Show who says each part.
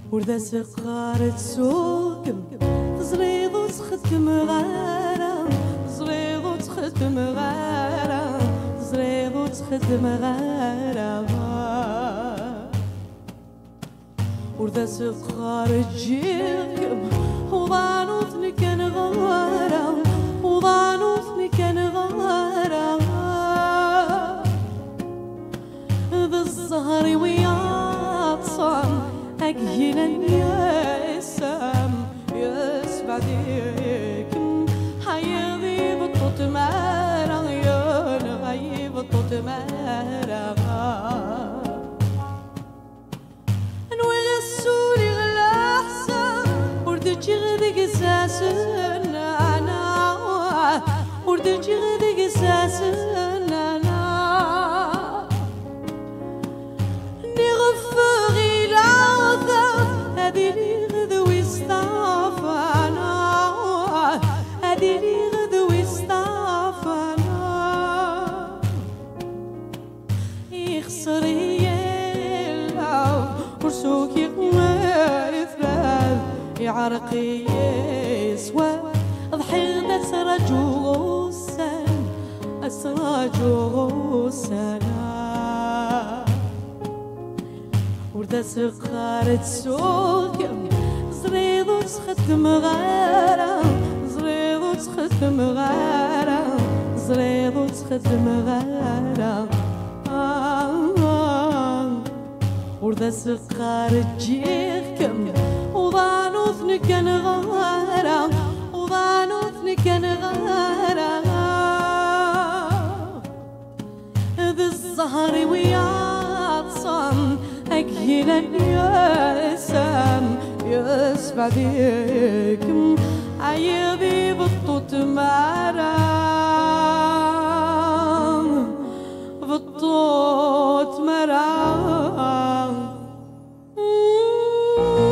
Speaker 1: وردا سقارة سوقم تزريض وتخدم غارة تزريض وتخدم غارة تزريض وتخدم غارة وردا سقارة جيكم وضانوثني كان غارة وضانوثني كان غارة بالزهر ويعطسان أجينا يسام يسبع ديكم حيضي بطوط مارا ينغي بطوط مارا نوغسولي غلاحسا وردجي غدق ساسنا وردجي غدق ساسنا نغفغي العذاب هذي لي غدوي اصطافانا هذي لي غدوي اصطافانا يخسر يلعب ورسوك يقمثلال يعرقي يسوى ضحينا أسرجو غسان أسرجو غسان وردا سقارة سوقم زريض وتخدم غارة زريض وتخدم غارة زريض وتخدم غارة وردا سقارة جيكم وضانوثني كان غارة وضانوثني كان غارة ذي الزهر ويعطسان أجينا يسام يسبع ديكم عيبي بالطوط مرام بالطوط مرام